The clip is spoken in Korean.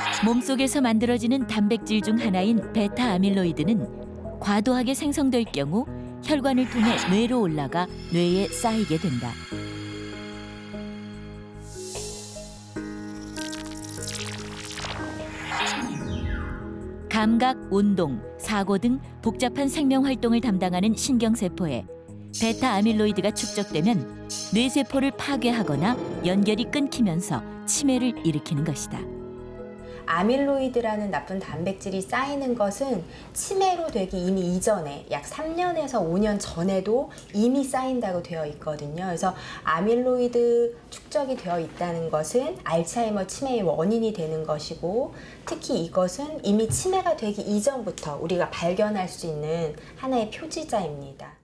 몸속에서 만들어지는 단백질 중 하나인 베타 아밀로이드는 과도하게 생성될 경우 혈관을 통해 뇌로 올라가 뇌에 쌓이게 된다. 감각, 운동, 사고 등 복잡한 생명 활동을 담당하는 신경세포에 베타 아밀로이드가 축적되면 뇌세포를 파괴하거나 연결이 끊기면서 치매를 일으키는 것이다. 아밀로이드라는 나쁜 단백질이 쌓이는 것은 치매로 되기 이미 이전에 약 3년에서 5년 전에도 이미 쌓인다고 되어 있거든요. 그래서 아밀로이드 축적이 되어 있다는 것은 알츠하이머 치매의 원인이 되는 것이고, 특히 이것은 이미 치매가 되기 이전부터 우리가 발견할 수 있는 하나의 표지자입니다.